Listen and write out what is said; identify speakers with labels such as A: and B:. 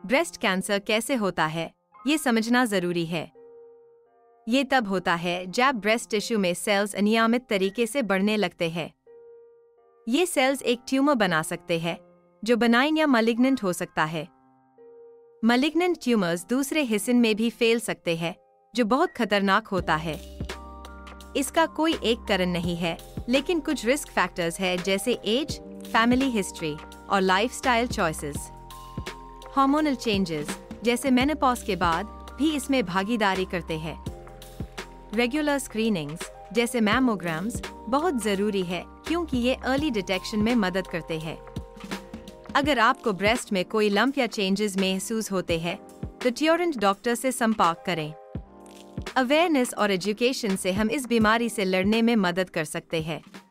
A: Breast cancer कैसे होता है, ये समझना जरूरी है। ये तब होता है जब ब्रेस्ट टिश्यू में सेल्स अनियमित तरीके से बढ़ने लगते हैं। ये सेल्स एक ट्यूमर बना सकते हैं, जो बेनाइन या मलिग्नेंट हो सकता है। मलिग्नेंट ट्यूमर्स दूसरे हिस्से में भी फैल सकते हैं, जो बहुत खतरनाक होता है। इसका कोई एक कारण नहीं है, लेकिन कुछ रिस्क फैक्टर्स हैं जैसे एज, फैमिली हिस्ट्री और लाइफस्टाइल चॉइसेस। हार्मोनल चेंजेस जैसे मेनोपॉज के बाद भी इसमें भागीदारी करते हैं। रेगुलर स्क्रीनिंग्स जैसे मैमोग्राम्स बहुत जरूरी है, क्योंकि ये अर्ली डिटेक्शन में मदद करते हैं। अगर आपको ब्रेस्ट में कोई लंप या चेंजेस महसूस होते हैं, तो तुरंत डॉक्टर से संपर्क करें। अवेयरनेस और एजुकेशन से हम इस बीमारी से लड़ने में मदद कर सकते हैं।